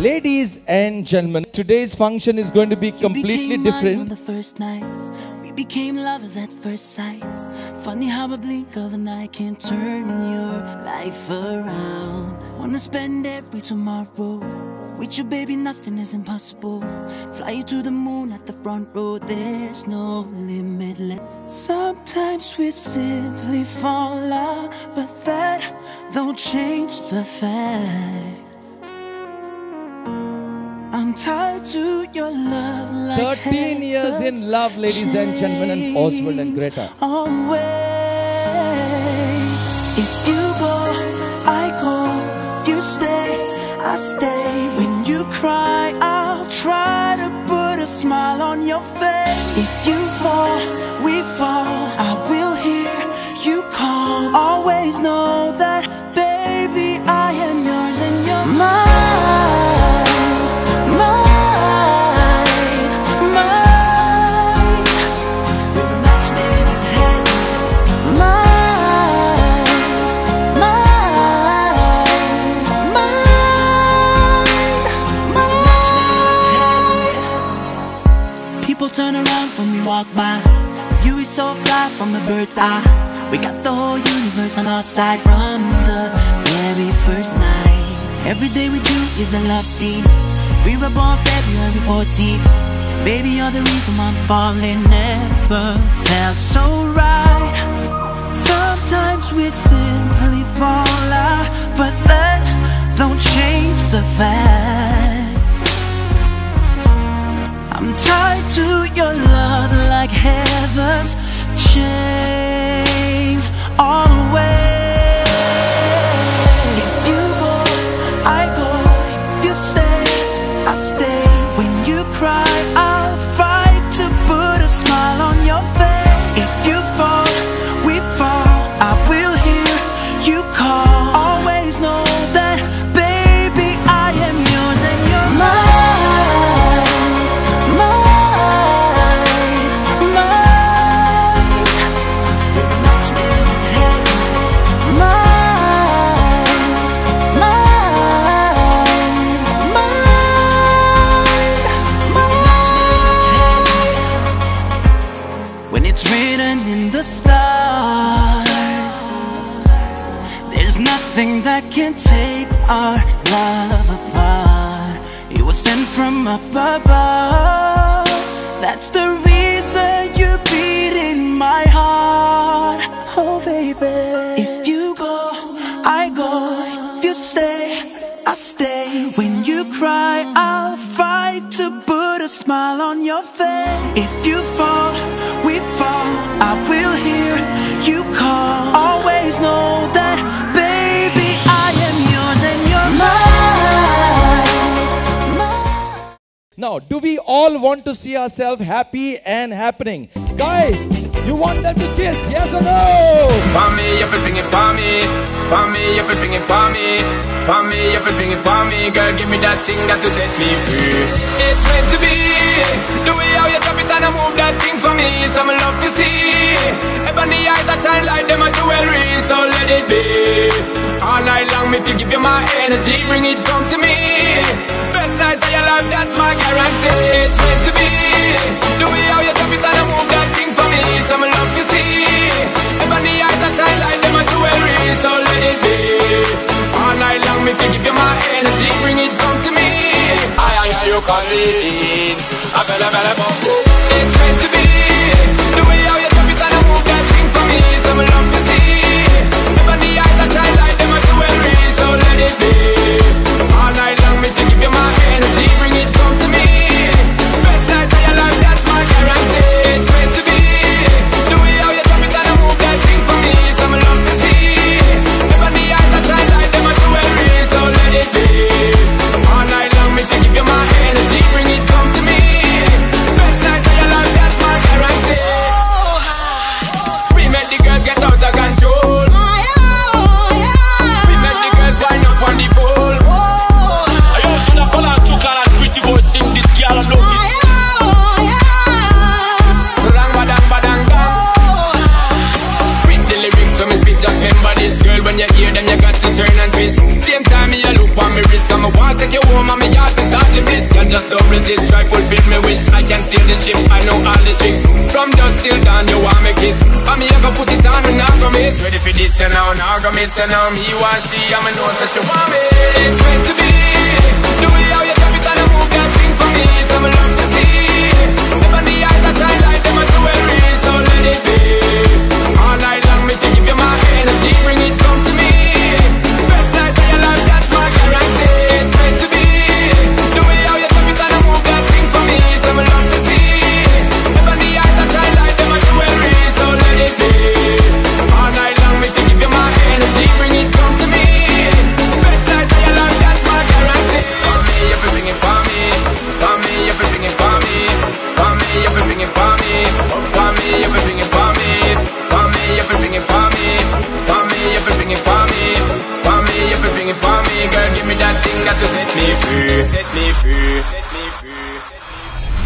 Ladies and gentlemen, today's function is going to be completely different. On the first night, we became lovers at first sight. Funny how a blink of an eye can turn your life around. Wanna spend every tomorrow with you, baby, nothing is impossible. Fly you to the moon at the front row, there's no limit. Sometimes we simply fall out, but that don't change the fact I'm tied to your love like 13 years in love, ladies and gentlemen, and Oswald and Greta. Always. If you go, I go. If you stay, I stay. When you cry, I'll try to put a smile on your face. If you fall, we fall. I will hear you call. Always know that, baby, I am yours and you're mine. People turn around when we walk by. You is so fly from a bird's eye. We got the whole universe on our side from the very first night. Every day with you is a love scene. We were born February 14th. Baby, you're the reason I'm falling. Never felt so right. Sometimes we simply fall out, but that don't change the facts. I'm tied to your love like heaven's chains always. If you go, I go. If you stay, I stay. When you cry, I'll fight to put a smile on your face. If you fall, we fall. I will hear you call. Always know that, baby, I am yours and you're mine. Nothing that can take our love apart. You were sent from up above. That's the reason you beat in my heart. Oh baby, if you go, I go. If you stay, I stay. When you cry, I'll fight to put a smile on your face. If you fall, we fall. I will hear you call. Always know that, baby, I am yours and you're mine. Now, do we all want to see ourselves happy and happening? Guys, you want them to kiss, yes or no? For me, everything it for me. For me, everything it for me. For me, everything it for me. Girl, give me that thing that will set me free. It's meant to be. The way how you drop it and I move that thing for me. Some love to see. Ebony eyes that shine like them a jewelry. So let it be. All night long, if you give you my energy, bring it come to me. Best night of your life, that's my guarantee. It's meant to be. The way how you drop it and I move that thing for me. Some love to see. Ebony eyes that shine like them a jewelry. So let it be. All night long, if you give you my energy, bring it come to me. You call it in. It's meant to be. The way how you drop it and I move that thing for me. Some love to see. Ebony eyes that shine like them a jewelry. So let it be. All night long, if you give you my energy, bring it come to me. Best night of your life, that's my guarantee. It's meant to be. The way how you drop it and I move that thing for me. Some love to see. Ebony eyes that shine like them a jewelry. So let it be. All night long, if you give you my energy, bring it come to me. Best night of your life, that's my guarantee. We make the girls get out of control. We make the girls wind up on the pole. start to start the bliss. Can't just don't resist, try fulfill me wish. I can sail the ship, I know all the tricks. From dusk till dawn, you want me kiss. For me, I go put it on, we not go miss. Ready for this, you know, now go miss, you know. Me want she, I'm a know, so she want me. It's meant to be. The way how you drop it and I move that thing for me, so I love to see. Never the eyes that shine like them are jewelry, so let it be. All night long, me to give you my energy, bring it come to me. Best night of your life, that's my guarantee. It's meant to be. The way how you drop it and I move that thing for me, so I love to see. Never the eyes that shine like them are jewelry, so let it be. All night long, me to give you my energy, bring it come to me. Best night of your life, that's my guarantee. For me, everything is for me. For me, everything is for me. For me, everything is for me. For me, everything is for me. For me, everything is for me. For me, everything is for me. For me, everything is for me. Girl, give me that thing that will set me free. Set me free. Set me free.